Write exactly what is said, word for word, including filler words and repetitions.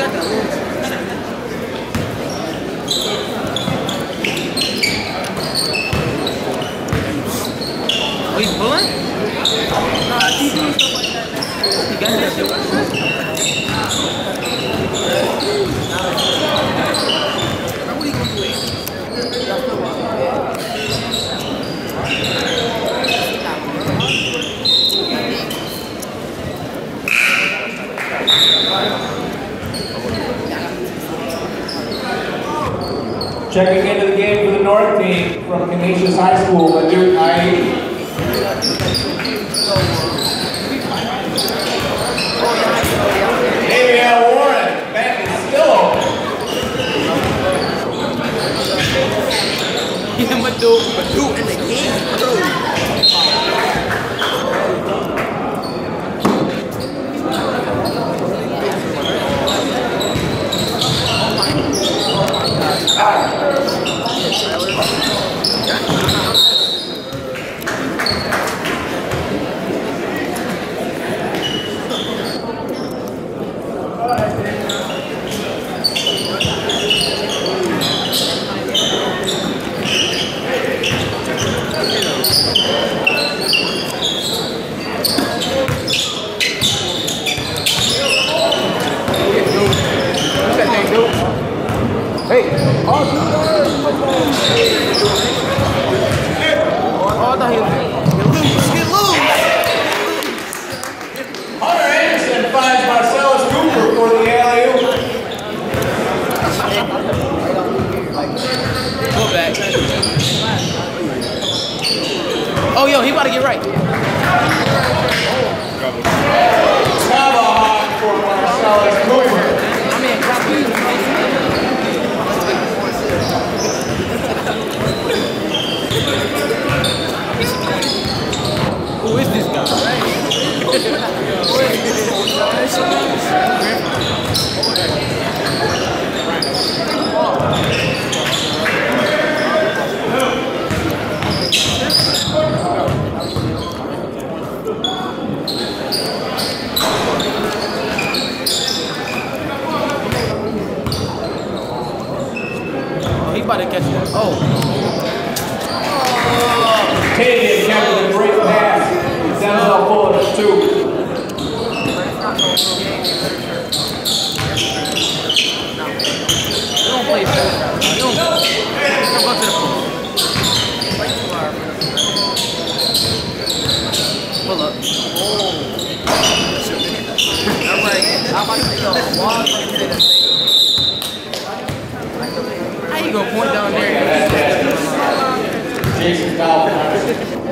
Oh, he's pulling? Nah, he's doing stuff like that. He got that shit. What are you gonna do? Checking into the game for the North team from Canisius High School, the Duke I E. Damian Warren, back is still open. Yeah, but dude, but dude in the game, dude. Hey, Oh, I thought he was loose. Get loose. Hunter Anderson finds Marcellus Cooper for the alley-oop. Go back. Oh, yo, he about to get right. Tomahawk for Marcellus Cooper. I mean, copy. Who is this guy? Oh, he about to catch that. Oh. Canadian kept with a great pass. Denzel pulling it two. You don't play that. You don't go to the pool. Pull up. I'm like, I'm about to go walk. How you gonna point down there? Jason Powell.